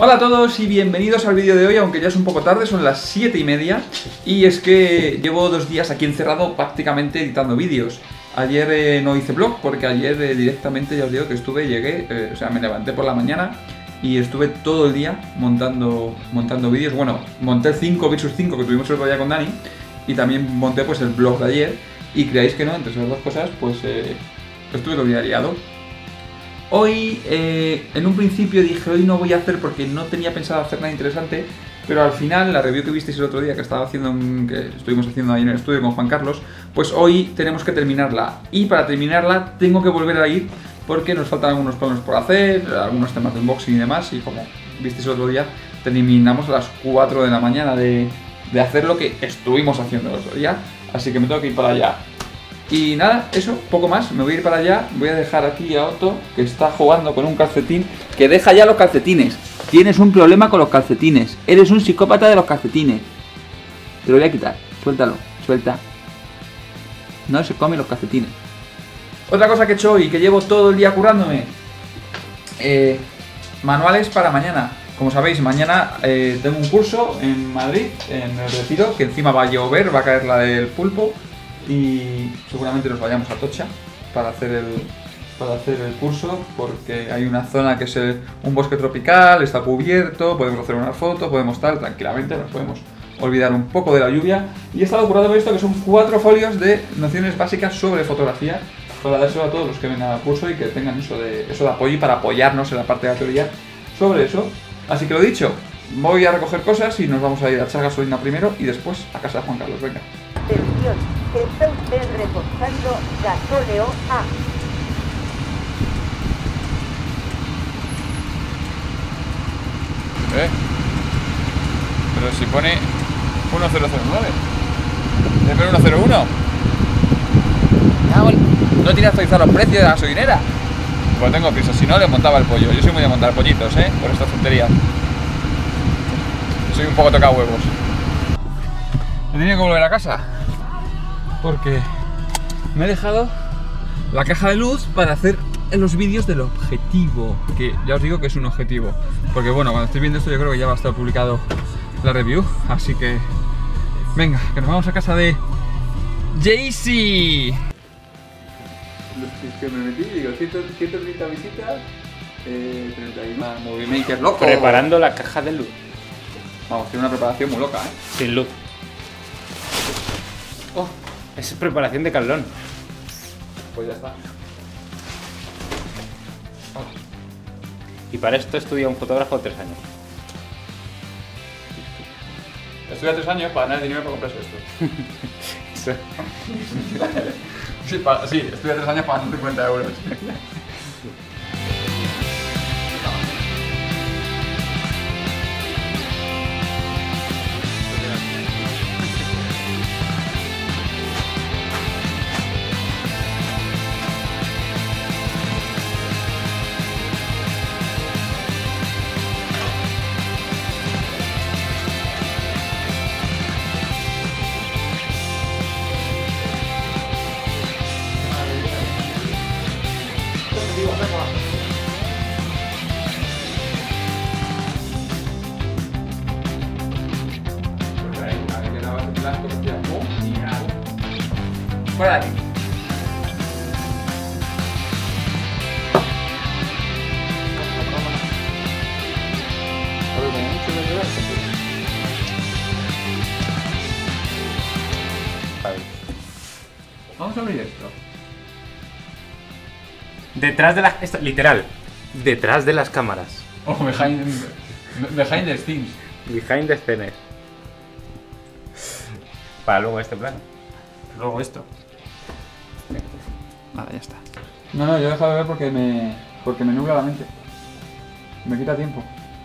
Hola a todos y bienvenidos al vídeo de hoy, aunque ya es un poco tarde, son las 7:30 y es que llevo 2 días aquí encerrado prácticamente editando vídeos. Ayer no hice vlog porque ayer directamente ya os digo que llegué, o sea, me levanté por la mañana y estuve todo el día montando vídeos. Bueno, monté el 5 vs 5 que tuvimos el otro día con Dani y también monté pues el vlog de ayer y creáis que no, entre esas dos cosas pues estuve todo el día liado. Hoy, en un principio dije, hoy no voy a hacer porque no tenía pensado hacer nada interesante, pero al final, la review que visteis el otro día que estuvimos haciendo ahí en el estudio con Juan Carlos, pues hoy tenemos que terminarla. Y para terminarla tengo que volver a ir porque nos faltan algunos planos por hacer, algunos temas de unboxing y demás, y como visteis el otro día, terminamos a las 4 de la mañana de hacer lo que estuvimos haciendo el otro día, así que me tengo que ir para allá. Y nada, eso, poco más, me voy a ir para allá, voy a dejar aquí a Otto, que está jugando con un calcetín, que deja ya los calcetines. Tienes un problema con los calcetines, eres un psicópata de los calcetines. Te lo voy a quitar, suéltalo, suelta. No se come los calcetines. Otra cosa que he hecho hoy, que llevo todo el día curándome, manuales para mañana. Como sabéis, mañana tengo un curso en Madrid, en el Retiro, que encima va a llover, va a caer la del pulpo. Y seguramente nos vayamos a Atocha para hacer el curso, porque hay una zona que es un bosque tropical, está cubierto, podemos hacer una foto, podemos estar tranquilamente, nos podemos olvidar un poco de la lluvia. Y he estado curando esto, que son 4 folios de nociones básicas sobre fotografía, para dárselo a todos los que vengan al curso y que tengan eso de apoyo y para apoyarnos en la parte de la teoría sobre eso. Así que lo dicho, voy a recoger cosas y nos vamos a ir a echar gasolina primero y después a casa de Juan Carlos. Venga. Atención, está usted reportando gasóleo A. Pero si pone 1009 debe poner 101. No tiene actualizado los precios de la gasolinera. Pues tengo prisa, si no le montaba el pollo. Yo soy muy de montar pollitos, por estas tonterías. Soy un poco tocahuevos. He tenido que volver a casa porque me he dejado la caja de luz para hacer los vídeos del objetivo, que ya os digo que es un objetivo, porque bueno, cuando estéis viendo esto yo creo que ya va a estar publicado la review, así que venga, que nos vamos a casa de Jaycee. Que me metí, digo, 130 visitas, 31 Movie Maker loco. Preparando la caja de luz. Vamos, tiene una preparación muy loca, Sin luz. Oh, es preparación de Carlón. Pues ya está. Y para esto estudia un fotógrafo 3 años. Estudia 3 años para ganar dinero para comprarse esto. Sí, estudia 3 años para ganar 50 euros. Fuera de aquí. Vamos a abrir esto. Detrás de las... literal. Detrás de las cámaras. Oh, behind the scenes. Behind the scenes. Para luego este plano. Luego esto. Nada, ya está. No, yo he dejado de ver porque me nubla la mente. Me quita tiempo.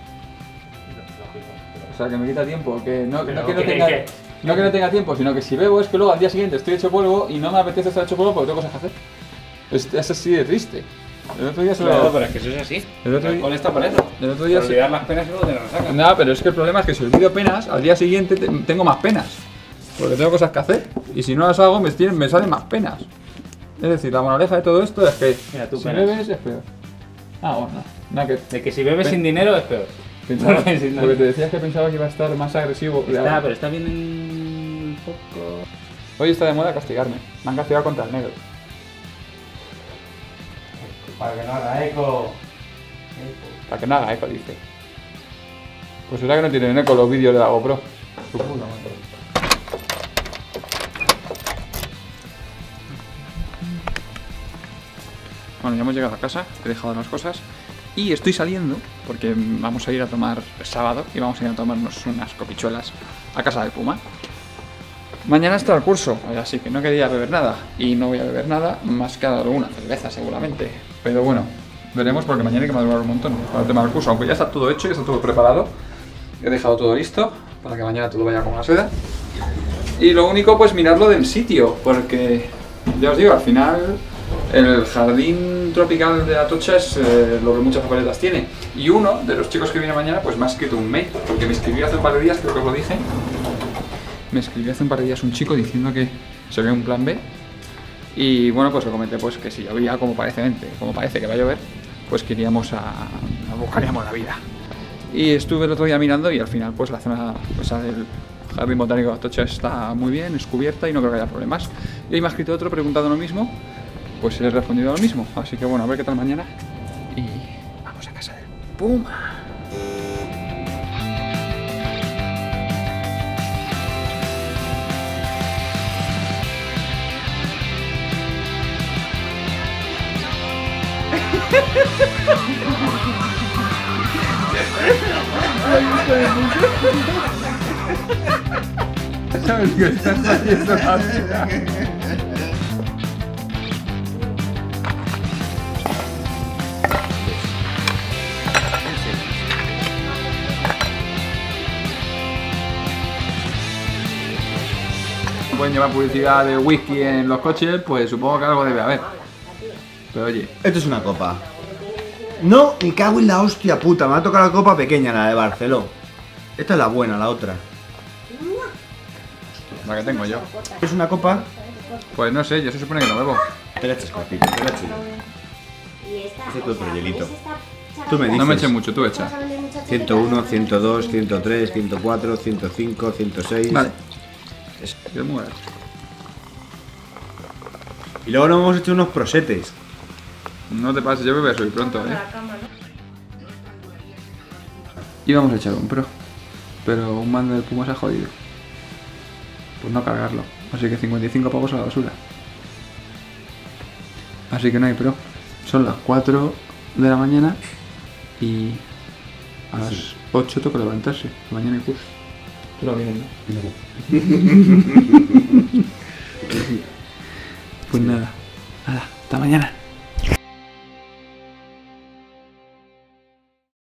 O sea, que me quita tiempo. Que no no tenga tiempo, sino que si bebo es que luego al día siguiente estoy hecho polvo y no me apetece estar hecho polvo porque tengo cosas que hacer. Es así de triste. El otro día se lo... No, pero es que eso es así. El otro día... Con esta por eso. El otro día... Olvidar las penas y luego te las sacas. No, pero es que el problema es que si olvido penas, al día siguiente tengo más penas. Porque tengo cosas que hacer. Y si no las hago, me salen más penas. Es decir, la moraleja de todo esto es que mira, tú si penas. bebes es peor. Ah, bueno, nada que... De que si bebes sin dinero es peor. Pensaba, Porque si no- porque te decías que pensaba que iba a estar más agresivo. Está, pero está bien un poco... Hoy está de moda castigarme. Me han castigado contra el negro. Para que no haga eco. Para que no haga eco, dice. Pues será que no tienen eco los vídeos de la GoPro. Su puta madre. Bueno, ya hemos llegado a casa, he dejado las cosas y estoy saliendo porque vamos a ir a tomar el sábado y vamos a ir a tomarnos unas copichuelas a casa del Puma. Mañana está el curso, así que no quería beber nada y no voy a beber nada más que alguna cerveza seguramente. Pero bueno, veremos porque mañana hay que madrugar un montón para el tema del curso, aunque ya está todo hecho, ya está todo preparado. He dejado todo listo para que mañana todo vaya como la seda. Y lo único pues mirarlo del sitio, porque ya os digo, al final el jardín tropical de Atocha es lo que muchas papeletas tiene. Y uno de los chicos que viene mañana pues me ha escrito un mail, porque me escribió hace un par de días, creo que os lo dije. Me escribió hace un par de días un chico diciendo que se ve un plan B. Y bueno, pues le comenté pues que si llovía como parece que va a llover, pues que iríamos buscaríamos la vida. Y estuve el otro día mirando y al final pues la zona esa del Jardín Botánico de Atocha está muy bien, es cubierta y no creo que haya problemas. Y ahí me ha escrito otro preguntando lo mismo, pues le he respondido lo mismo. Así que bueno, a ver qué tal mañana. Y vamos a casa del Puma. ¿Sabes qué estás haciendo la vida? Pueden llevar publicidad de whisky en los coches, pues supongo que algo debe haber. Pero oye, Esto es una copa. No, me cago en la hostia puta. Me ha tocado la copa pequeña, la de Barceló. Esta es la buena, la otra. la que tengo yo. Es una copa. Pues no sé, yo se supone que no bebo. Te la echas cortita, te la echas. Hace todo otro hielito. Tú me dices. No me eches mucho, tú echa. 101, 102, 103, 104, 105, 106. Vale. Es muy barato. Y luego nos hemos hecho unos prosetes. No te pases, yo bebé soy pronto, Íbamos a echar un Pro, pero un mando del Puma se ha jodido. Pues no cargarlo. Así que 55 pavos a la basura. Así que no hay Pro. Son las 4 de la mañana y a las 8 toca levantarse. Mañana hay curso. Tú lo vienes, ¿no? Pues nada. Hasta mañana.